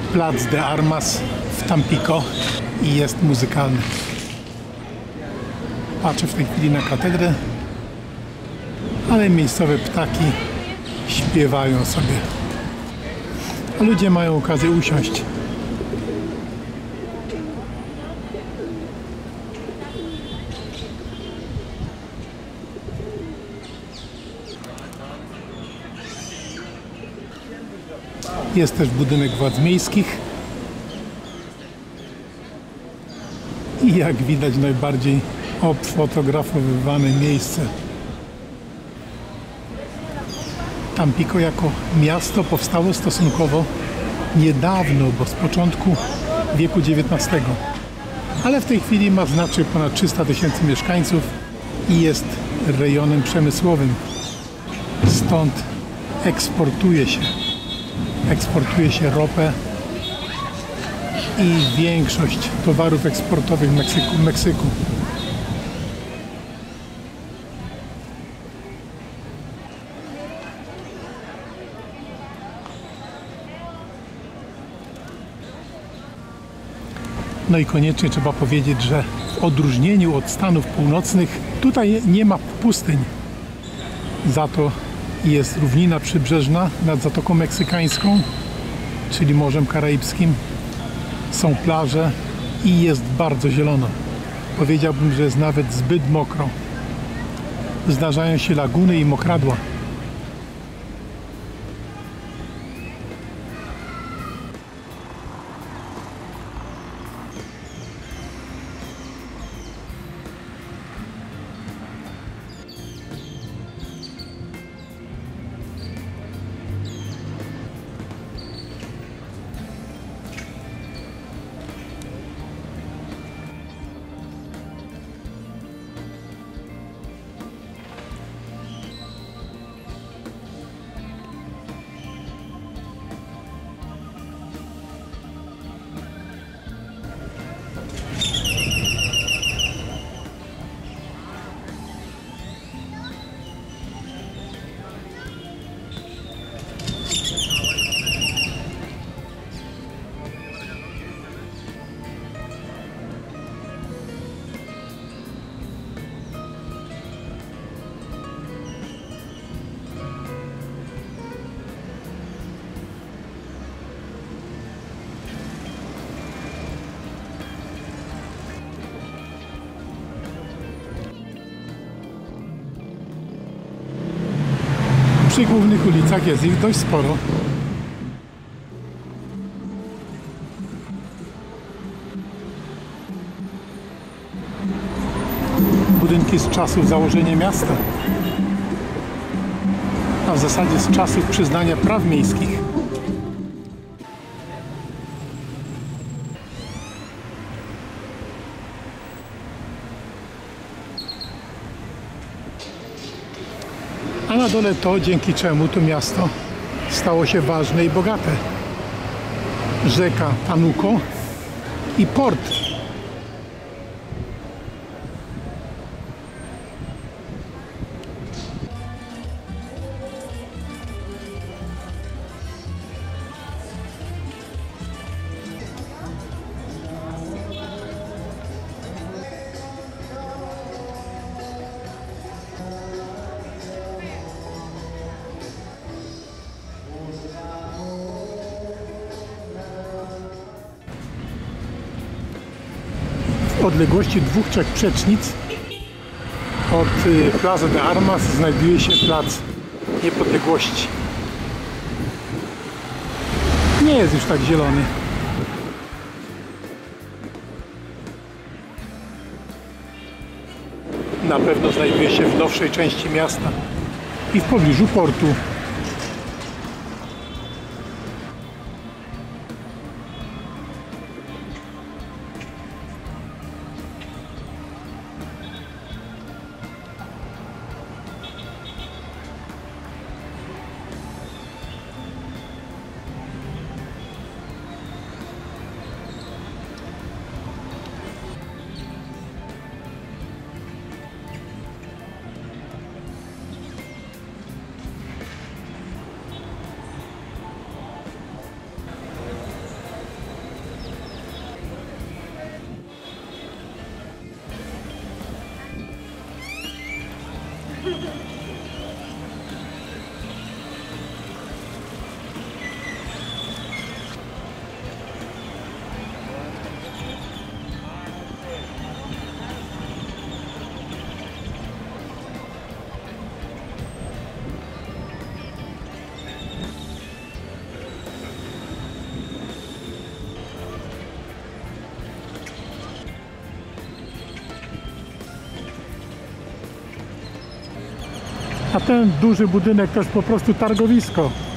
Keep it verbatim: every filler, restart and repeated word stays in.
Plac de Armas w Tampico i jest muzykalny. Patrzę w tej chwili na katedrę, ale miejscowe ptaki śpiewają sobie. A ludzie mają okazję usiąść. Jest też budynek władz miejskich i jak widać najbardziej obfotografowywane miejsce. Tampico jako miasto powstało stosunkowo niedawno, bo z początku wieku dziewiętnastego. Ale w tej chwili ma znaczy ponad trzysta tysięcy mieszkańców i jest rejonem przemysłowym. Stąd eksportuje się. Eksportuje się ropę i większość towarów eksportowych Meksyku, Meksyku. No i koniecznie trzeba powiedzieć, że w odróżnieniu od Stanów Północnych tutaj nie ma pustyń. Za to jest równina przybrzeżna nad Zatoką Meksykańską, czyli Morzem Karaibskim. Są plaże i jest bardzo zielono. Powiedziałbym, że jest nawet zbyt mokro. Zdarzają się laguny i mokradła. Przy głównych ulicach jest ich dość sporo. Budynki z czasów założenia miasta, a w zasadzie z czasów przyznania praw miejskich. A na dole to, dzięki czemu to miasto stało się ważne i bogate. Rzeka Panuco i port. W odległości dwóch, trzech przecznic od y, Plaza de Armas znajduje się Plac Niepodległości. Nie jest już tak zielony. Na pewno znajduje się w nowszej części miasta i w pobliżu portu. A ten duży budynek to jest po prostu targowisko.